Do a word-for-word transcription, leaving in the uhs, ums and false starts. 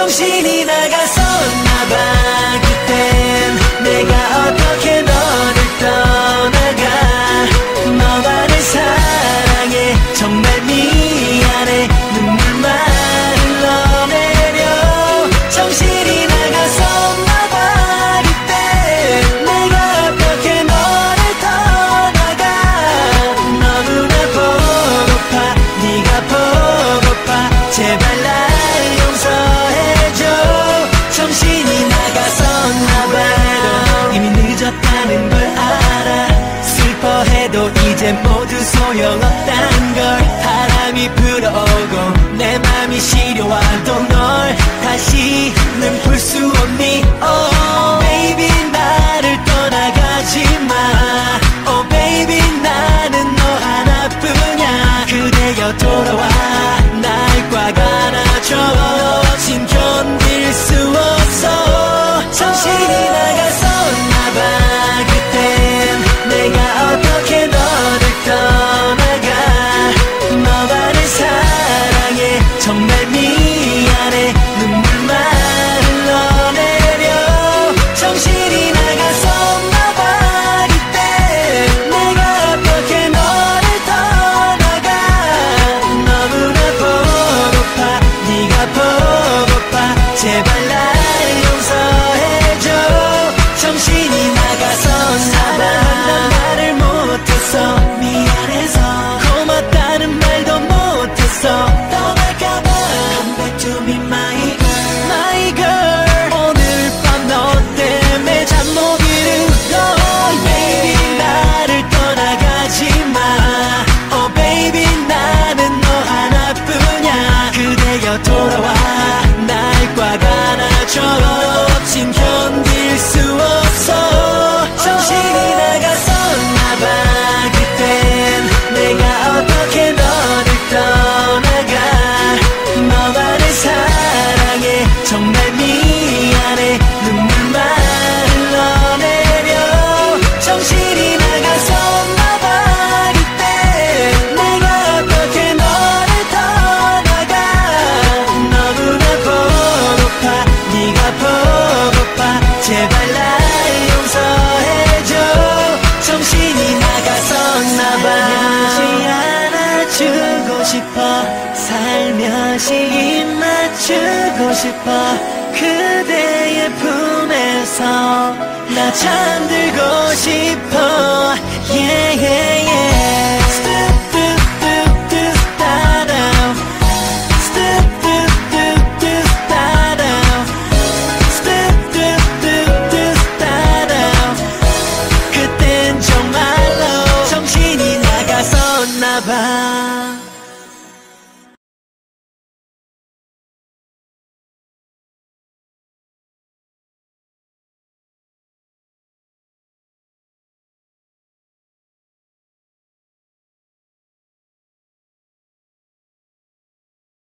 정신이 나갔었나봐. 그땐 내가 어떻게 너를 떠나가. 너만을 사랑해 정말 미안해. 눈물만 흘러내려. 정신이 나갔었나봐. 그때 내가 어떻게 너를 떠나가. 너무나 보고파 네가 보고파. 제발 날 용서해줘. 정신이 나갔었나봐. 이미 늦었다는 걸 알아. 슬퍼해도 이제 모두 소용없단 걸. 바람이 불어오고 내 맘이 시려와도 널 다시는 볼 수 없니. Oh baby 나를 떠나가지 마. Oh baby 나는 너 하나뿐이야. 그대여 돌아와 날 꽉 안아줘. 진 견딜 수 없어. 정신이 나갔었나봐. 그땐 내가 어떻게 너를 떠나가. 너만을 사랑해 정말 미안해. 눈물만 흘러내려. 정신이 나갔었나봐. 그때 내가 어떻게 너를 떠나가. 너무나 보고파 네가 보고파. 제발 날 용서해줘. 정신이 나갔었나봐. 나를 못했어 미안해서. 고맙다는 말도 못했어. 떠날까봐. Come back to me my girl my girl. 오늘 밤 너 때문에 잠 못 이루고. Baby 나를 떠나가지 마. Oh baby 나는 너 하나뿐이야. 그대여 돌아와 날 꽉 안아줘. 진 견딜 수 없어. 정신이 나갔었나봐. 그땐 내가 어떻게 너를 떠나가. 너만을 사랑해 정말 미안해. 눈물만 흘러내려. 정신이 나갔었나봐. 그때 내가 어떻게 너를 떠나가. 너무나 보고파 네가 보고파. 제발 날 용서해줘. 정신이 나갔었나봐. 안아주고 싶어. 살며시 입 맞추고 싶어. 그대의 품에서 나 잠들고 싶어. Yeah yeah yeah.